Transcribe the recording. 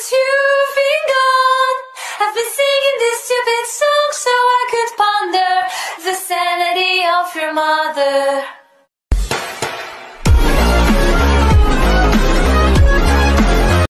since you've been gone. I've been singing this stupid song so I could ponder the sanity of your mother.